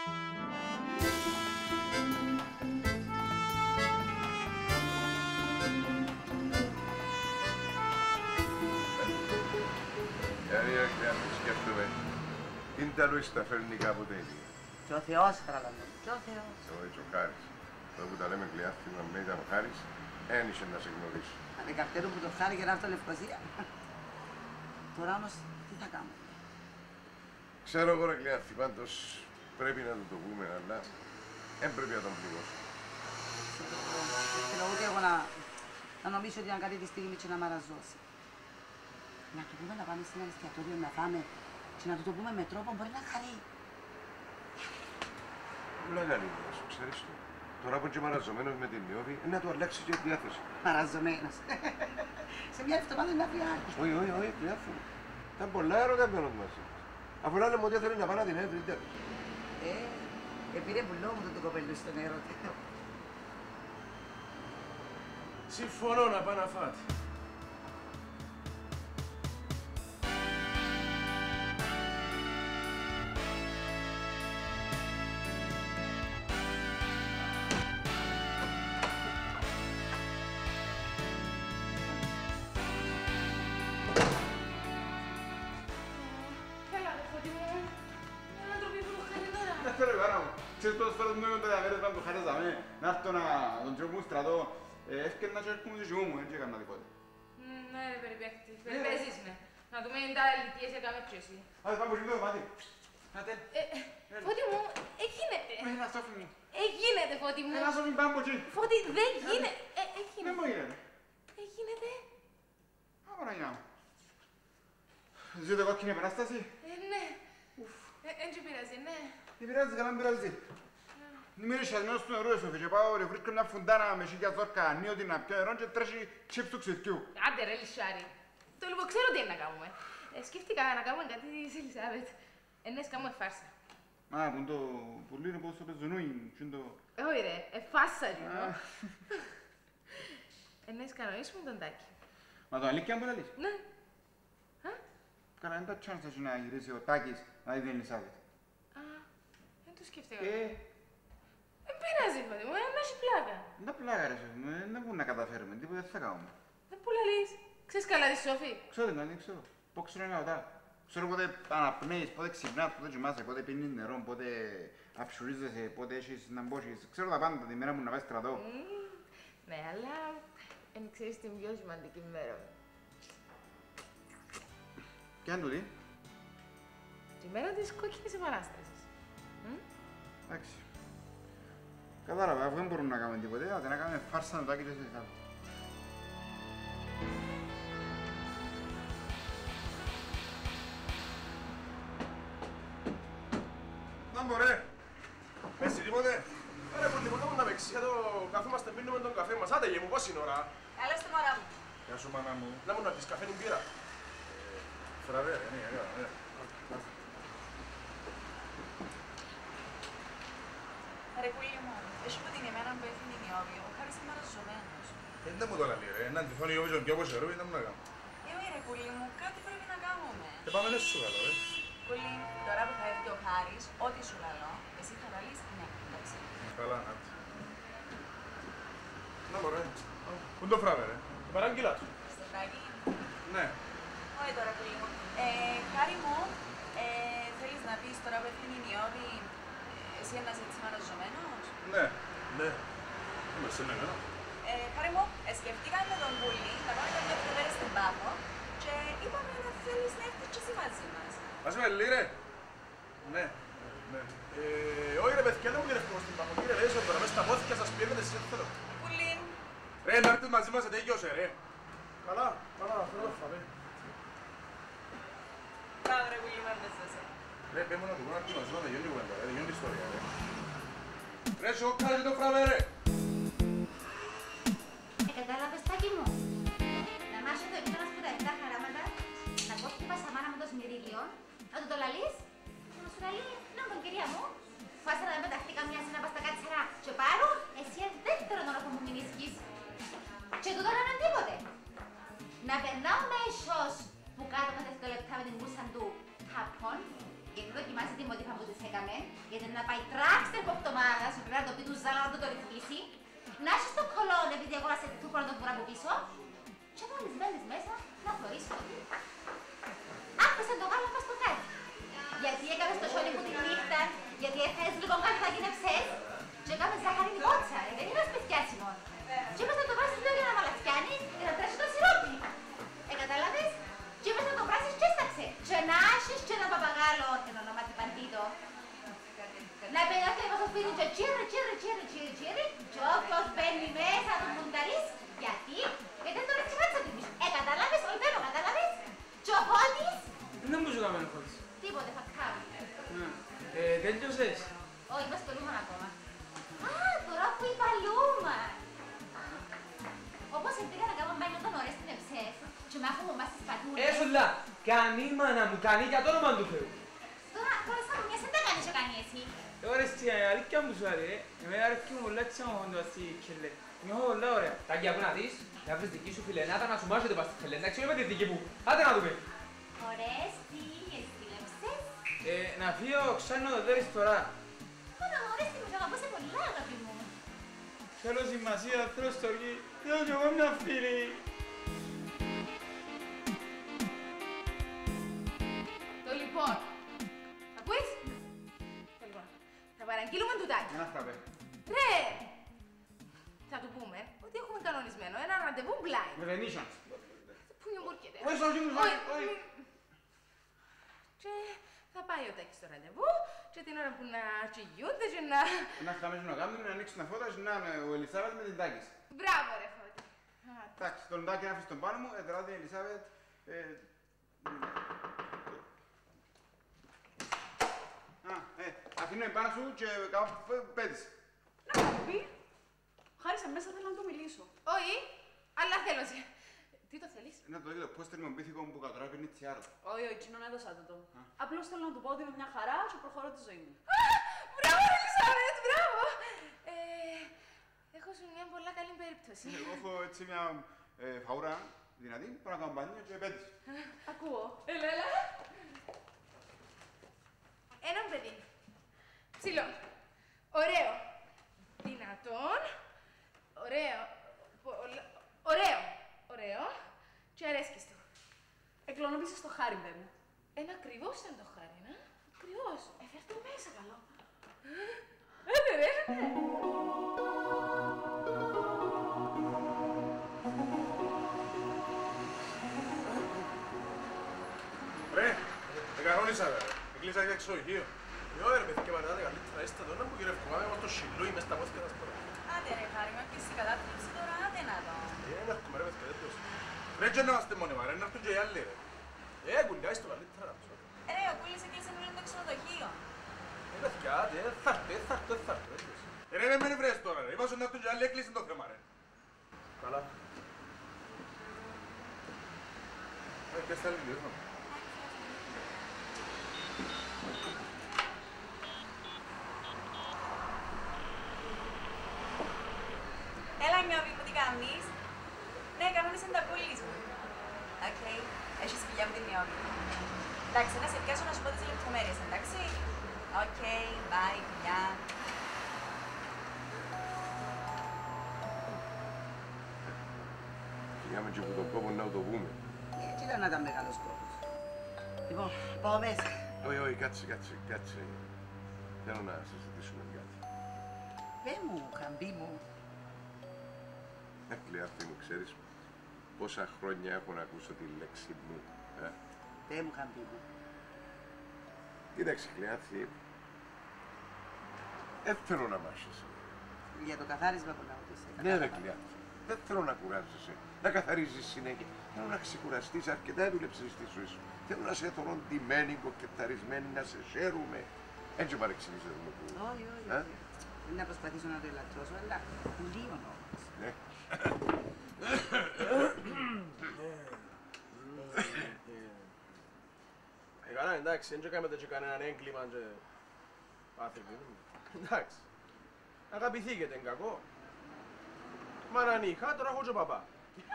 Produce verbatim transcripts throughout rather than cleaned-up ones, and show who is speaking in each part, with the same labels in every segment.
Speaker 1: Σκέφτομαι, είναι τα λούιστα φέρνει κάποτε η μία.
Speaker 2: Και ο Θεός, παραλαμβάνω. Και ο Θεός.
Speaker 1: Εγώ έτσι ο Χάρης. Εδώ που τα λέμε κλειάθημα, με ήταν ο Χάρης, ένιωσε να σε γνωρίσει.
Speaker 2: Ανεκαρτέρου που το Χάρη και να έρθω Λευκοσία. Τώρα όμως, τι θα κάνω.
Speaker 1: Ξέρω εγώ ρε κλειάθη, πάντως πρέπει να του το πούμε, αλλά δεν πρέπει να τον πληγώσω.
Speaker 2: Θέλω ούτε εγώ να, να νομίζω ότι αν κάτι τη στιγμή και να μ' αραζώσει. Να του πούμε να πάμε σε ένα εστιατόριο να φάμε και να του το πούμε με τρόπο μπορεί να χαρεί.
Speaker 1: Πολλά καλή ιδέα σου, ξέρεις το. Τώρα που είναι και μαραζωμένος με την Νιώβη, να του αλλάξει και η διάθεση.
Speaker 2: Μαραζωμένος. Σε μια εβδομάδα να πει άλλη.
Speaker 1: Όχι, όχι, όχι, κλειάθη. Ήταν πολλά ερωτημένος μαζί μας. Αφού λένε μου ότι θέλει να πάει να την έβρει, τέλος.
Speaker 2: Ε, επήρε πουλό μου το κοπέλου στον έρωτα.
Speaker 3: Συμφωνώ να πάει να φάτε.
Speaker 4: Ξέρεις πόσες φορές μου έκαναν τα διαμέρες πάνω το χάρες δαμέ, να έρθω να τον τσιόκουν στρατό, έφκαιρνα και έρχομαι και ζυγούμαι, δεν έκανα τίποτε.
Speaker 5: Ναι ρε περιπέκτη, περιπέζεις με. Να δούμε τα λιτίες έκαμε και εσύ.
Speaker 4: Άντε πάμε στο δωμάτι. Άντε.
Speaker 5: Φώτη μου, εγίνεται.
Speaker 4: Ένα σόφι μου.
Speaker 5: Εγίνεται Φώτη μου.
Speaker 4: Ένα σόφι πάμπο εκεί.
Speaker 5: Φώτη, δεν γίνεται.
Speaker 4: Δεν μου γίνεται.
Speaker 5: Εγίνεται.
Speaker 4: Απαναγιά μου. Ζείτε κόκκινη επανάσταση.
Speaker 5: Ναι. Εν και πειράζει, ναι.
Speaker 4: Δεν πειράζει, καλά μην πειράζει. Είμαι ρησιασμένος του νερού έσωφη και πάω ρε βρίσκω μια φουντάνα με σίγια ζόρκα ανίωτη να πιω νερό και τρέχει τσίπ του ξυθκιού.
Speaker 5: Άντε ρε λυσάρι. Το λοιπόν ξέρω τι είναι να κάνουμε. Ε, σκέφτηκα να κάνουμε κάτι σε Ελισάβετ. Ενές κάνουμε φάρσα.
Speaker 4: Α, που είναι το πουλί είναι πως το πεζουνούι.
Speaker 5: Όχι ρε, εφάσα γίνω. Ενές κανονίσουμε τον Τάκη.
Speaker 4: Μα το αλήθεια μου λαλείς.
Speaker 5: Ναι.
Speaker 4: Καλά, δεν τα τσάνσα σου να γυρίσει ο Τάκης να δει την Ελισάβετ.
Speaker 5: Α, δεν το σκέφτηκα.
Speaker 4: Ε,
Speaker 5: δεν πειράζει, Φώτη μου, να έχει πλάκα.
Speaker 4: Δεν τα πλάκα ρε Σόφη μου, δεν μπορούμε να καταφέρουμε, τίποτα δεν θα κάνουμε.
Speaker 5: Δεν που λαλείς. Ξέρεις καλά τη Σόφη.
Speaker 4: Ξέρω την αλήθεια, ξέρω. Πώς ξέρω να ρωτάω. Ξέρω πότε αναπνέεις, πότε ξυπνάς, πότε κοιμάσαι, πότε πίνεις νερό, πότε αψουρίζεσαι, πότε έχεις να μπώσεις. Ξέρω τα πάντα τη μέρα μου να πάει στρατό.
Speaker 5: Ναι, αλλά εν ξέρεις την πιο σημαντική μέρα μου.
Speaker 4: Ποια είναι τούτη?
Speaker 5: Τη μέρα της κόκκινης επανάστασης.
Speaker 4: Εντάξει. Κατάλαβα, αφού δεν μπορούμε να κάνουμε τίποτε, άντε να κάνουμε φάρσα να το άκοιτες εσείς.
Speaker 1: Να μπορέ. Πες τίποτε.
Speaker 3: Ρε πολύ μόνο μου να παίξει, εδώ καθόμαστε πίνουμε τον καφέ μας. Άντε γε μου, πώς είναι ώρα.
Speaker 2: Καλώς τη μωρά μου.
Speaker 1: Γεια σου μάνα μου.
Speaker 3: Να μου να πεις καφέ την πήρα.
Speaker 1: Φραβέ, ναι, ναι, ναι.
Speaker 6: Ρε πουλί μου, εσύ που την εμένα που έφυγε η Ιώβη, ο Χάρης είναι μαραζωμένος.
Speaker 1: Δεν μου το λέει ρε, να αντιθώνει η Ιώβη και όπως ερώ, ήταν να κάνω.
Speaker 6: Ε, όχι ρε πουλί μου, κάτι πρέπει να κάνουμε.
Speaker 1: Και πάμε να σου καλό, ε.
Speaker 6: Πουλί, τώρα που θα έρθει ο Χάρης, ό,τι σου λαλώ, εσύ θα λαλείς ναι, εντάξει.
Speaker 1: Καλά, να έρθει. Να μπορέ. Πού είναι το φράβε ρε.
Speaker 3: Το παράγγειλα του.
Speaker 6: Στο βράκι.
Speaker 1: Ναι.
Speaker 6: Όχι τώρα πουλί μου. Ε, Χάρη μου, ε, θέλεις να πεις τώρα που έφυγε η Ιώβη, εσύ ένας έτσι μαραζωμένος.
Speaker 1: Ναι.
Speaker 3: Ναι. Είμαι σε μένα.
Speaker 6: Ε, Χάρη μου, ε, σκεφτήκαμε με τον Πουλί να πάμε κάποια δύο μέρες στην Πάθο και είπαμε να θέλεις να έρθεις και εσύ μαζί μας.
Speaker 1: Ας με λί ρε. Ναι. Ναι.
Speaker 3: Ε, όχι ρε παιδιά, δεν μου γυρεύω στην Παχο. Κύριε Ρέισο, τώρα μέσα στα πόθηκια σας πιένετε εσείς δεν θέλω.
Speaker 6: Πουλί.
Speaker 1: Ρε, να έρθεις μαζί μας, ετέγιωσε ρε.
Speaker 3: Καλά, καλά, θέλω να φάμε.
Speaker 6: Μπράβο ρε Πουλί, μ' άρεσαι.
Speaker 1: Ρε, πέμω να του πω να έρθεις μαζί μας, δεν γιώνει κουβέντα, ρε, δεν γιώνει ιστορία ρε. Ρε, σου κάτσε το φράβε ρε.
Speaker 7: Ε, κατάλαβες Τάκη μου. Να μάσω το επίπεδο που τα εφτά χαράματα, να κόφτει πασαμάνα με το σμυρίλιο, να του το λαλείς και να σου λαλεί, να τον κυρία μου, φάσα να πεταχτεί καμιά σε να πας στα κάτσερα και πάρω, εσύ εν δεύτερον ώρα που μου μηνίσκεις. Και τούτο να είναι τίποτε. Να περνάω μέσος που κάτω με δευτερόλεπτα με την κούρσα του τάπων, γιατί δοκιμάσει τη μοτίφα που της έκαμε, γιατί να πάει τράξτερ από εβδομάδας, πρέπει να το πει του Ζάλα να το ρυθμίσει, να έχει στο κολόν επειδή αγόρασε τούρκο να το βγουν από πίσω, και να μπαίνεις μέσα να θωρείς ότι άφησε το γάλα μας στο κάτι. Γιατί έκανες το σιόνι που τη νύχτα, γιατί έφερες λίγο κάτι θα γίνεψες και έκαμε ζάχαρη κότσα, ρε, δεν είναι σπιτιάσιμο. Και είπες να το βάσεις λίγο για να μαλακιάνεις και να τρέσεις το σιρόπι. Ε, κατάλαβες? Και είπες να το βράσεις και σταξε. Και να έχεις και ένα παπαγάλο, εν ονόματι παντήτο. Να πηγαίνει στο σπίτι και τσίρι, τσίρι, τσίρι, τσίρι, τσίρι, και όποιος μπαίνει μέσα του μπουνταλείς, γιατί, γιατί δεν το ρίξει μάτσα του πίσω. Ε, κατάλαβες, ολπένω, κατάλαβες? Και ο Φώτης.
Speaker 8: Δεν μου ζητάμε ο Φώτης.
Speaker 7: Τίποτε, θα κάνω.
Speaker 8: Ε, τέλειωσες.
Speaker 7: Όχι, είμαστε στο Λούμαν ακόμα. Α, τώρα που είπα Λούμαν. Όπως πήγα να κάνω μπάνιο όταν ωραίες την εψές και με έχουμε μπάσει στις πατούλες.
Speaker 8: Έσουλα, κανεί μάνα μου, κανεί για το όνομα του Θεού.
Speaker 7: Τώρα, τώρα σαν μια σε τα κάνεις και κάνει εσύ.
Speaker 8: Εγώ ρε στη αλήθεια μου σου άρε, εμένα αρέσκει μου πολλά έτσι άμα χόντω ασύ κελέ. Νιώθω πολλά ωραία. Τάκια που να δεις, να βρεις δική σου φιλενάτα να σου μάσετε πας στη κελέ, εντάξει, όχι με τη δική μου. Άντε να δούμε.
Speaker 7: Ωραίες τίγες, τηλεψές.
Speaker 8: Ε, να φύγω, ξάνω το δέρεις τώρα.
Speaker 7: Τώρα μου ωραίες τίγες, αγαπώ σε πολλά αγαπή μου.
Speaker 8: Θέλω σημασία, θέλω στοργή, θέλω κι εγώ μια φίλη.
Speaker 5: Το λοιπόν, ακούεις? Το λοιπόν, θα παραγγείλουμε τουτάκι.
Speaker 4: Ένα φραπέ.
Speaker 5: Ρε! Θα του πούμε ότι έχουμε κανονισμένο ένα ραντεβού blind.
Speaker 4: Με Venetian.
Speaker 5: Πού είναι μπορκέται.
Speaker 4: Όχι, όχι, όχι, όχι.
Speaker 5: Και θα πάει ο Τάκης στο ραντεβού και την ώρα που να τσιγιούνται και να...
Speaker 4: Να χταμίσουν να κάνουν, να ανοίξουν τα φώτα και να είναι ο Ελισάβετ με την Τάκης.
Speaker 5: Μπράβο ρε Φώτη.
Speaker 4: Εντάξει, τον Τάκη να αφήσει τον πάνω μου, τώρα την Ελισάβετ... Α, ε, αφήνω επάνω σου και κάνω πέτεις.
Speaker 6: Να μου πει. Χάρισα μέσα, θέλω να του μιλήσω.
Speaker 5: Όχι, αλλά θέλω σε... Τι το θέλεις?
Speaker 4: Να το δείτε το πόστερ με μπήθηκο που κατράει πίνει τσιάρο.
Speaker 6: Όχι, όχι, κοινωνά έδωσα του το. Απλώς θέλω να του πω ότι είμαι μια χαρά και προχωρώ τη ζωή μου.
Speaker 5: Μπράβο Ελισάβετ, μπράβο! Ε, έχω σου μια πολλά καλή περίπτωση.
Speaker 4: Εγώ έχω έτσι μια φαούρα δυνατή, πάω να κάνω μπάνιο και πέτεις.
Speaker 6: Ακούω. Έλα, έλα.
Speaker 5: Έναν παιδί. Ψηλό. Ωραίο. Δυνατόν. Ωραίο. Πολλα- Ωραίο. Ωραίο. Και αρέσκεις του.
Speaker 6: Εκλονοποίησες στο χάρι, μπε μου.
Speaker 5: Ένα ακριβώς σαν το χάρι, να. Ακριβώς.
Speaker 6: Ε, φέρ' το μέσα, καλό.
Speaker 5: Άντε ρε.
Speaker 3: Ρε, δεν κανόνισα ρε. Εκλείσα για εξοχείο. Yo, ρε παιδί και πατάτε καλύτερα, είστε εδώ να μου γυρευκοβάμε με το σιλούι μες στα πόθηκα σας τώρα.
Speaker 6: Άντε ρε, χάρη, με πεις η κατάθλιψη τώρα, άντε να δω.
Speaker 3: Ε, να έρχομαι ρε παιδιά, δεν τόσο. Ρε και να είμαστε μόνοι μας, ρε, να έρθουν και οι άλλοι ρε. Ε, κουλιάεις το καλύτερα να ψω.
Speaker 6: Ε, ρε, ο Κούλης έκλεισε όλο το ξενοδοχείο.
Speaker 3: Ε, παιδιά, ε, θα έρθω, θα έρθω, θα έρθω, δεν τόσο. Ε, ρε, με βρες τώρα ρε, είπα σου να έρθουν και οι άλλοι, έκλεισε το θέμα ρε. Καλά. Ε, και στα άλλη λίγο.
Speaker 6: Έλα, νιώβη, που τι κάνεις. Ναι, κανόνισε τα πουλής μου. Οκ, έχεις φιλιά με την νιώβη. Εντάξει, να σε πιάσω να σου πω τις λεπτομέρειες, εντάξει. Οκ, bye, φιλιά.
Speaker 1: Φυγάμε και από τον κόπο να το πούμε.
Speaker 2: Έτσι ήταν να ήταν μεγάλος κόπος. Λοιπόν, πάω μέσα.
Speaker 1: Όχι, όχι, κάτσε, κάτσε, κάτσε. Θέλω να συζητήσουμε κάτι.
Speaker 2: Πες μου, καμπή μου.
Speaker 1: Ε, Κλειάρτη μου, ξέρεις πόσα χρόνια έχω να ακούσω τη λέξη μου. Ε?
Speaker 2: Πες μου, καμπή μου.
Speaker 1: Κοίταξε, Κλειάρτη, δεν θέλω να μάχεσαι.
Speaker 2: Για το καθάρισμα που να ρωτήσω.
Speaker 1: Ναι, ρε Κλειάρτη, δεν θέλω να κουράζεσαι, να καθαρίζεις συνέχεια. Θέλω να ξεκουραστείς αρκετά, έδουλεψες στη ζωή σου. Θέλω να σε θωρώ ντυμένη, κοκκεταρισμένη, να σε χαίρουμε. Έτσι παρεξηγήσετε με που.
Speaker 2: Όχι, όχι,
Speaker 1: Ε?
Speaker 2: όχι. Δεν να προσπαθήσω να το ελαττώσω, αλλά λίγο όμως.
Speaker 1: Ναι.
Speaker 3: Ε, καλά, εντάξει, δεν κάνετε και κανέναν έγκλημα και πάθητε. Εντάξει. Αγαπηθήκετε, είναι κακό. Μα να νύχα, τώρα έχω και παπά.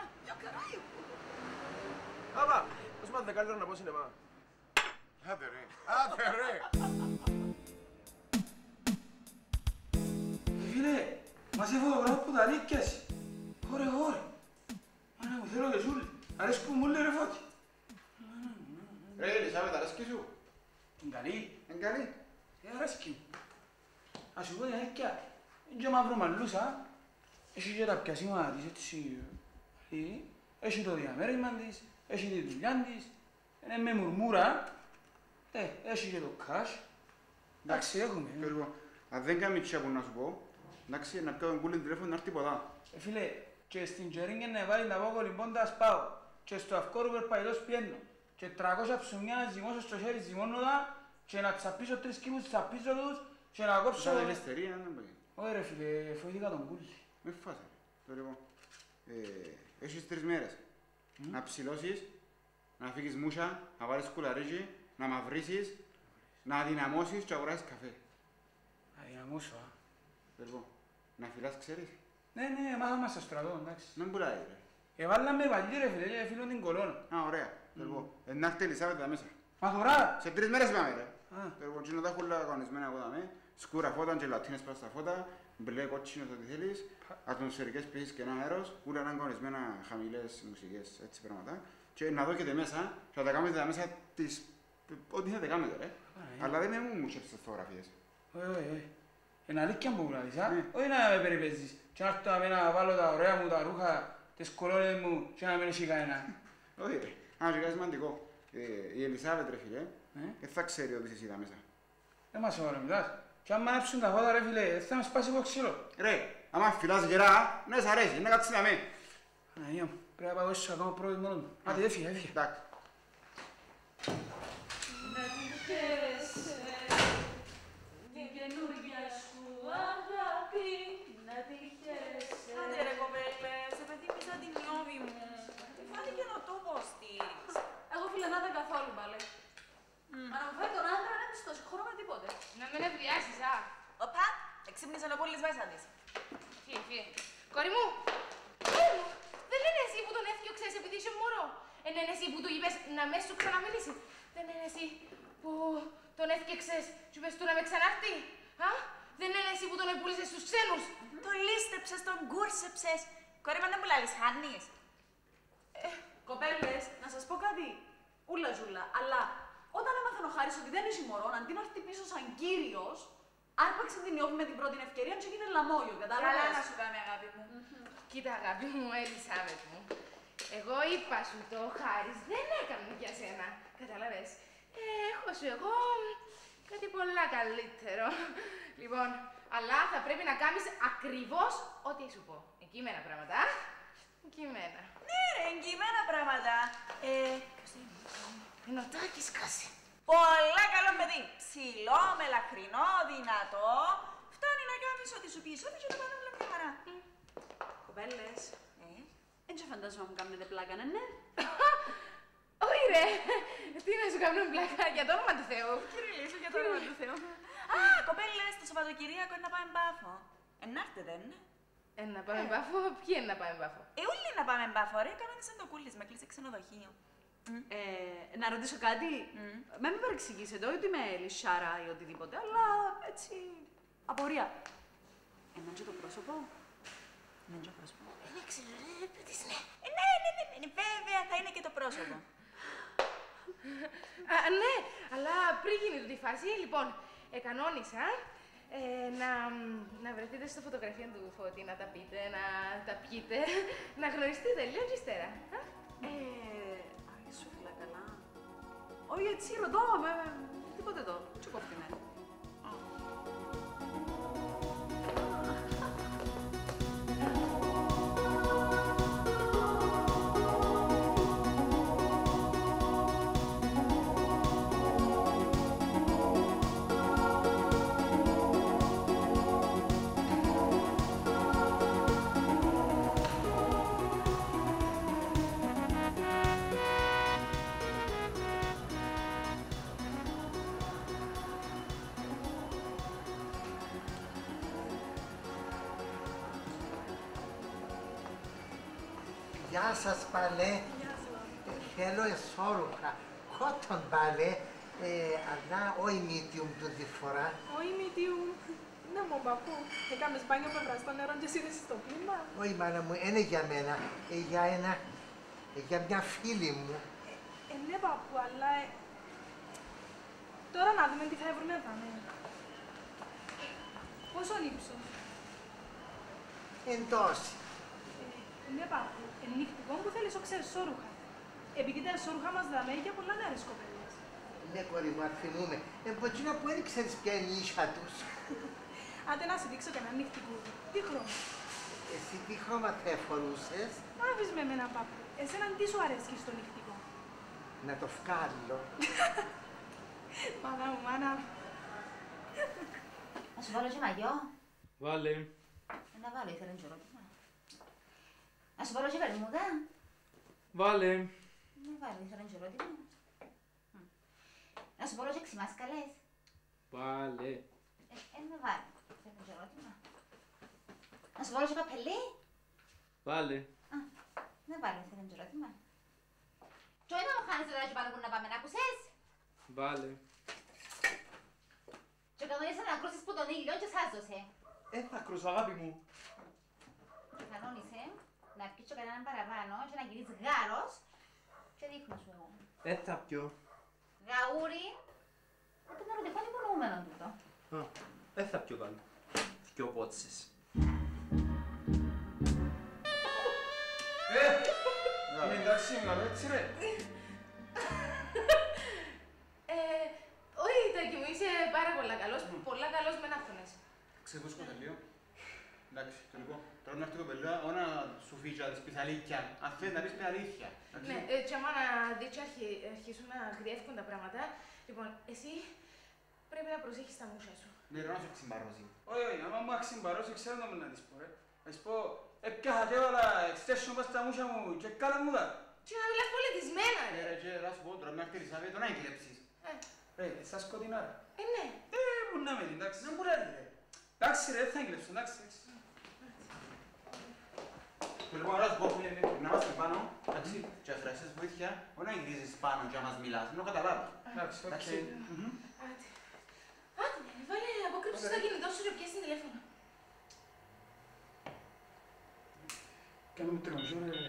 Speaker 3: Παπά, πώς μάθετε καλύτερα να πω σινεμά.
Speaker 1: Άντε ρε, άντε ρε.
Speaker 8: Μα σε φωτογράφω που τα αλήθεια εσύ. Ωρε, ωρε. Μάνα μου, θέλω και σούλη. Αρέσκουν μου, λέει ρε Φώτη.
Speaker 4: Ρε, Ελισάβετ, αρέσκει σου.
Speaker 8: Είναι καλή.
Speaker 4: Είναι καλή.
Speaker 8: Ε, αρέσκει μου. Ας σου πω την αλήθεια. Είναι και μαύρο μαλλούσα. Έχει και τα πιασίματα της, έτσι. Έχει το διαμέρισμα της. Έχει τη δουλειά της. Είναι με μουρμούρα. Ε, έχει και το cash. Εντάξει, έχουμε.
Speaker 4: Περίπου, αν δεν κάνει τσιά που να σου πω, εντάξει, να πιω τον κούλιν τηλέφωνο να έρθει ποτά.
Speaker 8: Ε, φίλε, και στην Τζερίνγκε να βάλει τα πόκο λοιπόν τα σπάω. Και στο αυκόρο περπαϊτός πιένω. Και τριακόσια ψωμιά να ζυμώσω στο χέρι ζυμώνοντα. Και να τσαπίσω τρεις κήπους, τσαπίσω τους. Και να κόψω...
Speaker 4: Σαν ελευθερία, να πάει.
Speaker 8: Όχι ρε φίλε, φοήθηκα τον κούλι.
Speaker 4: Μη φάσε. Το λοιπόν, ε, έχεις τρεις μέρες. Mm. Να ψηλώσεις, να φύγεις μούσα, να βάλεις κουλαρίκι, να μαυρίσεις, να αδυναμώσεις και να αγοράσεις καφέ.
Speaker 8: Αδυναμώσω, α.
Speaker 4: Το λοιπόν, να φυλάς ξέρεις.
Speaker 8: Ναι, ναι, μάθαμε στο στρατό, εντάξει.
Speaker 4: Δεν πουλάει ρε.
Speaker 8: Εβάλαμε παλιοί ρε φίλε, και φίλον την κολόνα.
Speaker 4: Α, ωραία. Το λοιπόν, να έρθει η Ελισάβετ τα μέσα.
Speaker 8: Μα τώρα!
Speaker 4: Σε τρεις μέρες πάμε ρε.
Speaker 8: Α.
Speaker 4: Το λοιπόν, τσίνο τα χούλα κανονισμένα από δάμε. Σκούρα φώτα και λατίνες πάνω στα φώτα. Μπλε, κότσινος, ό,τι θέλεις. Ατμοσφαιρικές πίσεις και ένα αέρος. Ούλα είναι κανονισμένα χαμηλές μουσικές, έτσι πράγματα. Και να δώκετε μέσα, και να τα κάνετε τα μέσα της... ό,τι θέλετε κάνετε ρε. Αλλά δεν μου μου τσέψεις τις φωτογραφίες.
Speaker 8: Όχι, όχι, όχι. Είναι αλήθεια που μιλάς, α. Όχι να με περιπέζεις. Και να έρθω να βάλω τα ωραία μου, τα ρούχα, τις κολόνες μου και να μην έχει κανένα.
Speaker 4: Όχι ρε. Α, και κάτι σημαντικό. Η Ελισάβετ ρε φίλε, δεν θα ξέρει ότι είσαι εσύ τα μέσα.
Speaker 8: Δεν μας ώρα μιλάς. Και αν μανέψουν τα φώτα ρε φίλε, δεν θα με σπάσει από ξύλο.
Speaker 4: Ρε, άμα φυλάς γερά, ναι σ' αρέσει, να κάτσεις να με.
Speaker 8: Αναγία μου, πρέπει να πάω ίσως ακόμα πρώτος μόνος μου. Άντε, έφυγε, έφυγε.
Speaker 4: Εντάξει.
Speaker 6: Να τη χαίρεσαι, την καινούργια σου αγάπη, να τη χαίρεσαι. Άντε ρε κοπέλε, σε πετύχησα την νιώβη μου. Φάνηκε ο τόπος της. Εγώ φίλε να ήταν καθόλου μπαλέ. Μα να μου φάει τον άντρα να της το συγχωρώ με τίποτε.
Speaker 5: Να μην ευριάσεις, α.
Speaker 6: Οπα, εξύπνησε ο πόλης μέσα της.
Speaker 5: Φύγε, φύγε. Κόρη μου, κόρη μου, δεν είναι εσύ που τον έφτιαξες επειδή είσαι μωρό. Δεν είναι εσύ που του είπες να με σου ξαναμιλήσει. Δεν είναι εσύ που τον έφτιαξες και είπες του να με ξανάρθει. Α, δεν είναι εσύ που τον επούλησες στους ξένους.
Speaker 6: Τον λίστεψες, τον κούρσεψες. Κόρη μου δεν μου λάλης, χάνεις. Ε, κοπέλες, να σας πω κάτι. Ούλα ζούλα, αλλά όταν έμαθαν ο Χάρης ότι δεν είσαι μωρό, αντί να έρθει πίσω σαν κύριος, άρπαξε την Ιώβη με την πρώτη ευκαιρία και έγινε λαμόγιο, κατάλαβες. Καλά να σου κάνει, αγάπη μου.
Speaker 5: Κοίτα, αγάπη μου, Ελισάβετ μου. Εγώ είπα σου το Χάρης δεν έκανε για σένα. Κατάλαβες. Ε, έχω σου εγώ κάτι πολλά καλύτερο. Λοιπόν, αλλά θα πρέπει να κάνεις ακριβώς ό,τι σου πω. Εγκείμενα πράγματα. Εγκείμενα.
Speaker 6: Ναι ρε, εγκείμενα πράγματα. Ε, ποιος είναι.
Speaker 5: Είναι ο Τάκης Κάση.
Speaker 6: Πολλά καλό παιδί. Ψηλό, μελαχρινό, δυνατό. Φτάνει να κάνεις ό,τι σου πεις, ό,τι και να πάνε όλα μια χαρά. Κοπέλες. Ε. Έτσι φαντάζομαι να μου κάνετε πλάκα, ναι, ναι.
Speaker 5: Όχι ρε, τι να σου κάνουν πλάκα, για το όνομα του Θεού.
Speaker 6: Κυριλήσω, για το όνομα του Θεού. Α, κοπέλες, το Σαββατοκυριακό είναι να πάμε μπάφο. Ενάρτετε, ναι.
Speaker 5: Ε, να πάμε μπάφο, ποιοι είναι να πάμε μπάφο.
Speaker 6: Ε, όλοι να πάμε μπάφο, ρε, κανόνισαν το κούλις, με κλείσε ξενοδοχείο. Ε, να ρωτήσω κάτι. Mm. Με μην παρεξηγήσετε, όχι ότι είμαι λυσάρα ή οτιδήποτε, αλλά έτσι. Απορία. Εμένα και το πρόσωπο. Εμένα και το πρόσωπο.
Speaker 5: Δεν ξέρω, ρε, πέτεις ναι.
Speaker 6: Ε, ναι, ναι, ναι, ναι, βέβαια θα είναι και το πρόσωπο.
Speaker 5: Α, ναι, αλλά πριν γίνει τούτη φάση, λοιπόν, ε, κανόνισα ε, να, να βρεθείτε στο φωτογραφία του Φώτη, να τα πείτε, να τα πιείτε, να γνωριστείτε λίγο και ύστερα.
Speaker 6: Ε, αχ, σου φίλα καλά. Όχι, έτσι ρωτώ, με, τίποτε εδώ, τι κόφτημε.
Speaker 9: Γεια σας παλέ, θέλω εσώρουχα, cotton παλέ, αλλά όχι medium τούτη φορά.
Speaker 6: Όχι medium, να μου
Speaker 10: μου, παππού. Έκαμες μπάνιο με βραστό νερό και εσύ στο κλίμα.
Speaker 9: Όχι, μάνα μου, είναι για μένα. Ε, για ένα... Ε, για μια φίλη μου.
Speaker 10: Ε, ναι, παππού, αλλά... Ε... Τώρα να δούμε τι θα βρούμε εδώ, ναι. Πόσο ύψος?
Speaker 9: Εντός.
Speaker 10: Ε, ναι, παππού. Εννυχτικό που θέλεις ο ξέρεις σώρουχα. Επειδή τα σώρουχα μας δαμε για πολλά νεαρές κοπέλες.
Speaker 9: Ναι, κόρη μου, θυμούμαι. Εμποτσίνα που δεν ξέρεις ποια είναι η ίσια τους.
Speaker 10: Άντε να σου δείξω κανένα νυχτικό. Τι χρώμα?
Speaker 9: Εσύ τι χρώμα θα φορούσες?
Speaker 10: Άφης με εμένα, παππού. Εσένα τι σου αρέσει στο νυχτικό?
Speaker 9: Να το βγάλω.
Speaker 10: Μάνα μου, μάνα μου.
Speaker 7: Να σου βάλω και μαγιό.
Speaker 3: Βάλε.
Speaker 7: Να βάλω, ήθελα και ερώτημα. Να σου βάλω και βερμούδα.
Speaker 3: Βάλε.
Speaker 7: Να βάλω, ήθελα και ερώτημα. Να σου βάλω και ξημάσκαλες.
Speaker 3: Βάλε.
Speaker 7: Ε, ε, να βάλω, ήθελα και ερώτημα. Να σου βάλω και παπελί.
Speaker 3: Βάλε.
Speaker 7: Α, να βάλω, ήθελα και ερώτημα. Τι να μου χάνεις τώρα και πάνω που να πάμε, να ακούσες.
Speaker 3: Βάλε.
Speaker 7: Και κανόνισε να κρούσεις που τον ήλιο και σάζωσε.
Speaker 8: Ε, θα κρούσω, αγάπη μου.
Speaker 7: Και κανόνισε να πεις και κανέναν παραπάνω και να γυρίσεις γάρος και δείχνω σου εγώ.
Speaker 3: Ε, θα πιω.
Speaker 7: Γαούρι. Это να ρωτήσω είναι υπονοούμενο τούτο.
Speaker 3: Α, ε, θα πιω καλό. Δυο πότσες.
Speaker 8: Ε, είναι εντάξει, καλό έτσι ρε.
Speaker 5: Ε, όχι, Τάκη μου, είσαι πάρα πολλά καλός, πολλά καλός με ναύτονες.
Speaker 4: Ξεβούσκω τελείω. Εντάξει, το λοιπόν, τώρα να έρθει η κοπελούα, όνα σου φύγει να της πεις αλήθεια. Αν θέλει να πεις πει αλήθεια.
Speaker 5: Ναι, ε, και άμα να δεις και αρχι- αρχίσουν να γριεύκουν τα πράγματα, λοιπόν, εσύ πρέπει να προσέχεις τα μουσια σου.
Speaker 4: Ναι, ρε, να σου ξυμπαρώσει.
Speaker 8: Όχι, όχι, άμα μου αξιμπαρώσει, ξέρω να μην να της πω ρε. Να της πω, έπιαχα και έβαλα εξτέσιο πας στα μουσια μου και καλά μου τα.
Speaker 5: Και να μιλάς πολιτισμένα,
Speaker 4: Ναι,
Speaker 5: ρε.
Speaker 4: ρε, και να σου πω, τώρα μια χτυρισάβη, το να εκλέψεις.
Speaker 5: Ε,
Speaker 8: Ρε, στα σκοτεινά ρε.
Speaker 5: ε, ναι.
Speaker 8: Ε, που να με δει, εντάξει. Να μπορεί ρε. Εντάξει ρε, δεν θα εγκλέψω, εντάξει.
Speaker 4: Και λοιπόν, να σου πω, να είμαστε πάνω, εντάξει, και αφράσεις βοήθεια, όχι να γυρίζεις πάνω και να μας μιλάς, να το καταλάβεις.
Speaker 8: Εντάξει, οκ.
Speaker 4: Εντάξει.
Speaker 5: Άντε. Άντε, βάλε αποκρύψεις στο κινητό σου και πιάσεις τηλέφωνο.
Speaker 8: Κάνουμε τρομζό ρε.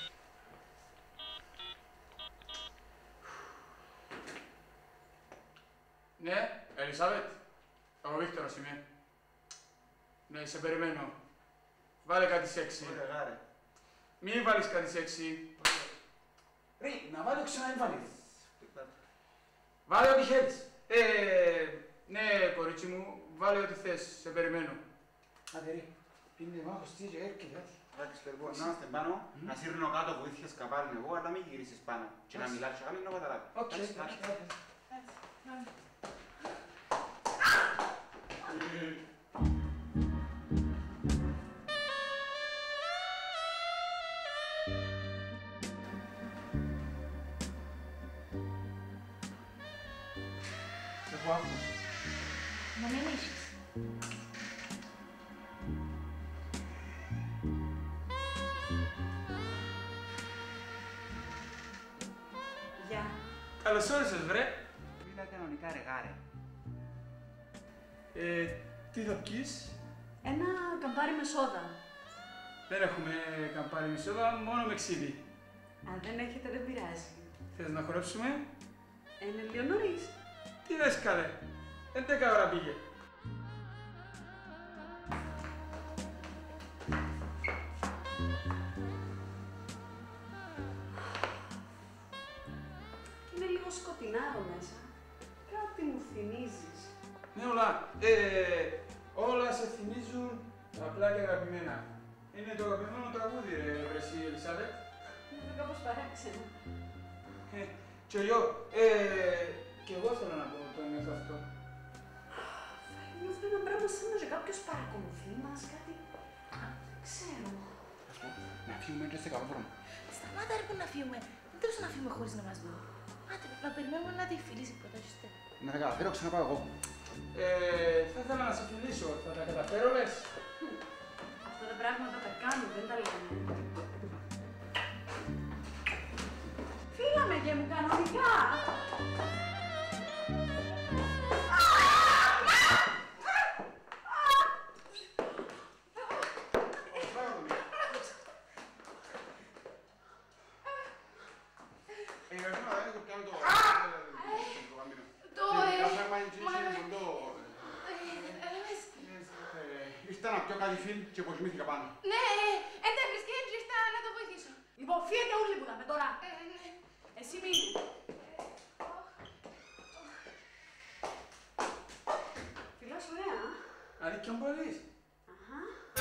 Speaker 8: Ναι, Ελισάβετ. Ο Βίκτορας είμαι. Ναι, σε περιμένω. Βάλε κάτι σεξι.
Speaker 4: Ωραία, γάρε.
Speaker 8: Μη βάλεις κάτι σεξι. Ρε, να βάλω ξανά έμβαλες. Βάλε ό,τι θέλεις. Ε, ναι, κορίτσι μου, βάλε ό,τι θες. Σε περιμένω. Άντε ρε, πίνε μάχος τι και έρχεται.
Speaker 4: Εντάξει, λοιπόν, να είμαστε πάνω, να σύρνω κάτω βοήθειες καπάρουν εγώ, αλλά μην γυρίσεις πάνω. Και να μιλάς και να μην το καταλάβει.
Speaker 8: Οκ,
Speaker 4: Εντάξει,
Speaker 8: οκ,
Speaker 4: εντάξει.
Speaker 8: οκ.
Speaker 5: Πάμε.
Speaker 8: Έχω άγχος.
Speaker 7: Να μην έχεις.
Speaker 2: Γεια.
Speaker 8: Καλώς όρισες, βρε.
Speaker 4: Μίλα κανονικά ρε γάρε.
Speaker 8: Ε, τι θα πιείς?
Speaker 2: Ένα καμπάρι με σόδα.
Speaker 8: Δεν έχουμε καμπάρι με σόδα, μόνο με ξύδι.
Speaker 2: Αν δεν έχετε δεν πειράζει.
Speaker 8: Θες να χορέψουμε?
Speaker 2: Είναι λίγο νωρίς.
Speaker 8: Τι λες καλέ, έντεκα ώρα πήγε.
Speaker 2: Είναι λίγο σκοτεινά εδώ μέσα. Κάτι μου θυμίζεις.
Speaker 8: Ναι, όλα, ε, όλα σε θυμίζουν απλά και αγαπημένα. Είναι το αγαπημένο τραγούδι, ρε, βρε εσύ, Ελισάβετ.
Speaker 2: Είναι κάπως παράξενο.
Speaker 8: Ε, και εγώ, ε, και εγώ θέλω να πω το νιώθω αυτό.
Speaker 2: Νιώθω ένα πράγμα σαν να κάποιος παρακολουθεί μας, κάτι... Δεν ξέρω.
Speaker 4: Ας πω, να φύγουμε και σε καβόφρονο.
Speaker 5: Σταμάτα ρε που να φύγουμε. Δεν τέλος να φύγουμε χωρίς να μας δουν. Άντε, να περιμένουμε να τη φιλήσει πρώτα και στέλνει.
Speaker 4: Να τα καταφέρω, ξαναπάω εγώ.
Speaker 8: Ε, θα ήθελα να σε φιλήσω, θα τα καταφέρω, λες.
Speaker 2: Αυτά τα πράγματα τα κάνω, δεν τα λένε. Φύγαμε και μου κανονικά.
Speaker 4: Ήρθα να πιω κάτι φίλ και αποσμήθηκα πάνω.
Speaker 5: Ναι, εν δεν βρίσκει, έτσι ήρθα να το βοηθήσω.
Speaker 6: Λοιπόν, φύγετε όλοι που δάμε τώρα.
Speaker 5: Ε, ναι.
Speaker 6: Εσύ μείνε. Φιλάς ωραία, α.
Speaker 8: Αλήθεια μπορείς.
Speaker 6: Αχα.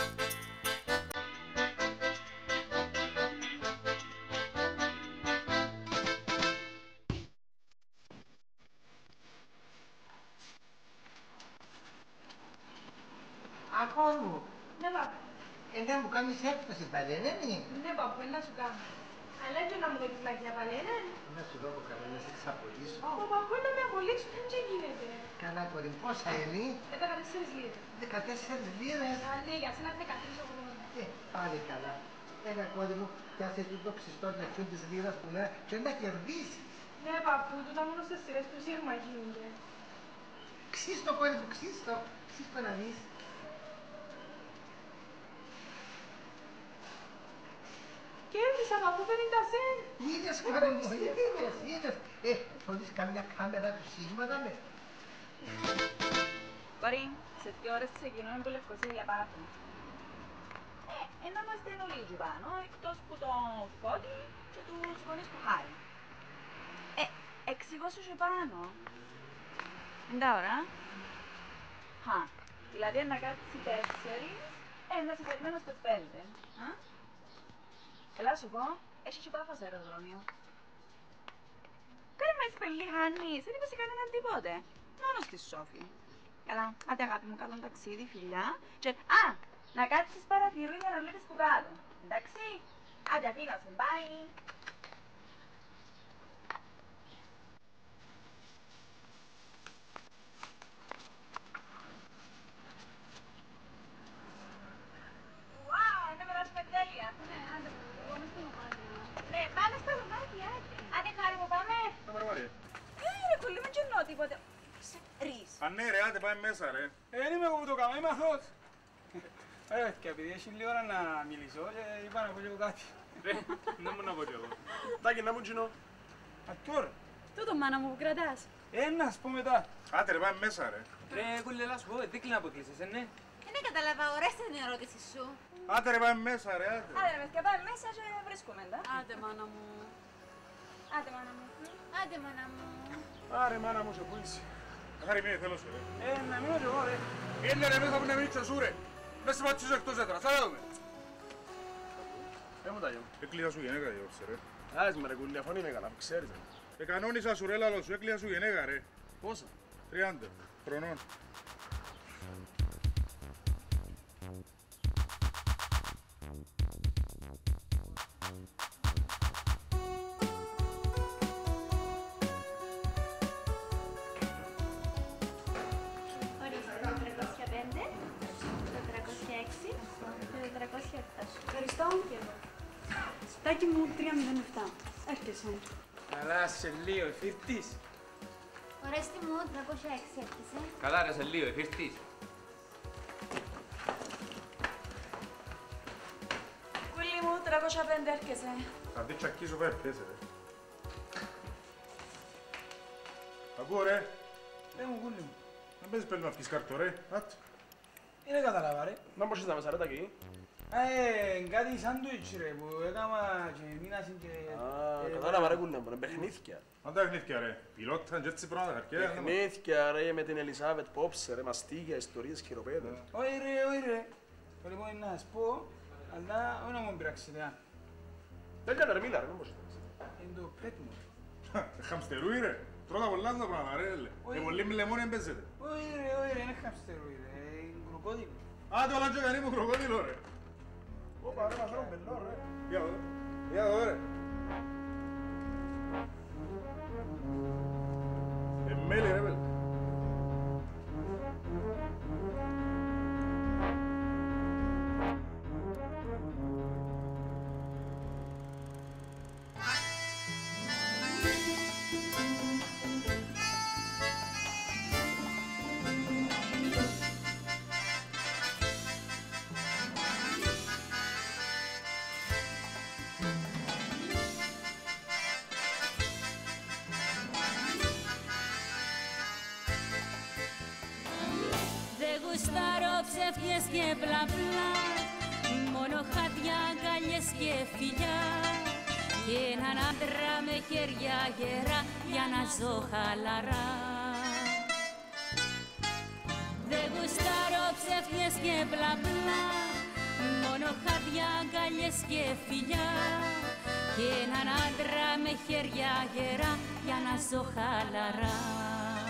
Speaker 9: Αγόρι μου,
Speaker 10: Ναι, παππού.
Speaker 9: ε, να μου κάνεις έκπτωση πάλι, ναι, ναι.
Speaker 10: Ναι, παππού, να σου κάνω. Αλλά έτσι να μου δώσεις πλάκια πάλι, ναι.
Speaker 9: Να σου δω καλά, να σε ξαπολύσω.
Speaker 10: Ω, παππού, να με απολύσουν, δεν γίνεται.
Speaker 9: Καλά, κορί, πόσα είναι?
Speaker 10: Ε, δεκατέσσερις λίρες.
Speaker 9: δεκατέσσερις λίρες.
Speaker 10: Α, ναι, για σένα δεκατρείς ογδόντα.
Speaker 9: Ε, πάλι καλά. Ένα κόρη μου, πιάσε τούτο ξυστό λεφτό της λίρας που λέει και να κερδίσει.
Speaker 10: Ναι, παππού, τούτα μόνο στις σειρές του Σίγμα γίνονται.
Speaker 9: Ξύστο, κόρη μου, ξύστο. Ξύστο να δεις.
Speaker 10: Κέρδισα, παππού, πενήντα σεντ.
Speaker 9: Είδες, κόρη μου, είδες, είδες. Ε, θέλεις καμιά κάμερα του Σίγμα, δάμε.
Speaker 6: Κορί, σε δύο ώρες ξεκινούμε που Λευκοσία για πάρτι. Ε, να είμαστε όλοι εκεί πάνω, εκτός που το Φώτη και τους γονείς του Χάρη. Ε, εξηγώ σου και πάνω. Είναι τα ώρα. Χα, δηλαδή να κάτσει τέσσερις, ε, να σε περιμένω στο πέντε. Α? Έλα σου πω, έχει και πάφος αεροδρόμιο. Κάνε μας πελιχανείς, δεν είπες σε κανέναν τίποτε. Μόνο στη Σόφη. Καλά, άντε αγάπη μου, καλό ταξίδι, φιλιά. Και, α, να κάτσεις παρατηρού για να βλέπεις που κάτω. Εντάξει, άντε αφήνω σε, bye. Wow, είναι περάσουμε τέλεια.
Speaker 10: Ναι, άντε, παππού, εγώ μες στο δωμάτιο.
Speaker 6: Ναι, πάμε στα δωμάτια, άντε. Άντε χάρη μου, πάμε.
Speaker 3: Να πάρε.
Speaker 6: Ε, ρε κουλή, μην κενώ τίποτε. Σε ρίς.
Speaker 4: Α, ναι ρε, άντε πάμε μέσα ρε.
Speaker 8: Ε, δεν είμαι εγώ που το κάνω, είμαι αθώος. Ε, και επειδή έχει λίγη ώρα να μιλήσω και είπα να πω λίγο κάτι.
Speaker 3: Ρε, να μου να πω κι εγώ. Τάκη, να μου τσινώ.
Speaker 8: Α, τώρα.
Speaker 6: Τούτο μάνα μου που κρατάς.
Speaker 8: Ε, να σου πω μετά.
Speaker 4: Άντε ρε, πάμε μέσα ρε.
Speaker 8: Ρε, κουλέ, να σου πω, δεν κλείνω από κλείσεις, ε, ναι.
Speaker 7: Δεν κατάλαβα, οράστε την ερώτηση σου.
Speaker 4: Άντε ρε, πάμε μέσα ρε, άντε.
Speaker 6: Άντε ρε παιδιά, πάμε μέσα και βρίσκουμε, τα.
Speaker 7: Άντε, μάνα μου.
Speaker 6: Άντε μάνα μου.
Speaker 7: Άντε, μάνα μου.
Speaker 3: Άρε, μάνα μου, σε πού είσαι.
Speaker 4: Χάρη μείνε, θέλω σου ρε.
Speaker 8: Ε, να μείνω κι εγώ, ρε.
Speaker 4: Είναι ρε, μέσα που να μείνεις σου ρε. Δεν σε πατήσω εκτός έδρας, θα δούμε.
Speaker 3: Ε, μου τα γιο.
Speaker 4: Έκλεισα σου γενέκα διόρσε ρε.
Speaker 3: Άρες με ρε κουλή, αφού είναι καλά, ξέρεις.
Speaker 4: Ε, κανόνισα σου ρε λαλό σου, έκλεισα σου γενέκα ρε.
Speaker 3: Πόσα.
Speaker 4: τριάντα χρονών.
Speaker 7: Ορίστε, το τριακόσια πέντε, το τριακόσια έξι και το τριακόσια επτά.
Speaker 10: Ευχαριστώ. Και εγώ. Στάκι μου, τρία μηδέν επτά. Έρχεσαι.
Speaker 8: Καλά, σε λίγο, εφήρτης.
Speaker 7: Ορέστη μου, τριακόσια έξι έρχεσαι.
Speaker 11: Καλά ρε, σε λίγο, εφήρτης.
Speaker 6: Κουλή μου, τριακόσια πέντε έρχεσαι.
Speaker 4: Θα δει τσακίζω βέβαια, πιέσε ρε. Ακούω ρε.
Speaker 8: Ε, μου, κούλη μου.
Speaker 4: Να παίζεις πέλη να πεις κάρτο ρε. Άτε.
Speaker 8: Είναι κατάλαβα, ρε.
Speaker 3: Να μπορείς να με σαρέτα εκεί.
Speaker 8: Ε, κάτι σάντουιτς ρε, που έκανα και μείνασαν και...
Speaker 3: Α,
Speaker 8: ε,
Speaker 3: κατάλαβα ρε κουλή μου, είναι παιχνίδια.
Speaker 4: Αν τα παιχνίδια ρε. Πιλότα και έτσι πράγματα χαρκέα.
Speaker 3: Παιχνίδια ρε με την Ελισάβετ Πόψε ρε, μαστίγια, ιστορίες, χειροπέδες.
Speaker 8: Όχι ρε, όχι ρε. Λοιπόν, να σας πω, αλλά όχι να μου πειράξετε, α.
Speaker 3: Τέλεια ρε, μίλα ρε, δεν μπορείς.
Speaker 8: Είναι το πέτ μου.
Speaker 4: Χαμστερούι ρε. Τρώτα πολλά τα πράγματα ρε. Και πολύ με λεμόνι εμπέζεται.
Speaker 8: Όχι ρε, όχι ρε, είναι χαμστερούι ρε, είναι κροκόδιλο.
Speaker 4: Άντε όλα και κανεί μου κροκόδιλο ρε.
Speaker 3: Ωπα ρε, μας φέρουν πελό ρε.
Speaker 4: Για εδώ. Για εδώ ρε. Εμέλη ρε πέλ.
Speaker 11: γουστάρω ψεύτιες και μπλα μπλα, μόνο χάδια, αγκάλιες και φιλιά και έναν άντρα με χέρια γερά για να ζω χαλαρά. Δεν γουστάρω ψεύτιες και μπλα μπλα, μόνο χάδια, αγκάλιες και φιλιά και έναν άντρα με χέρια γερά για να ζω χαλαρά.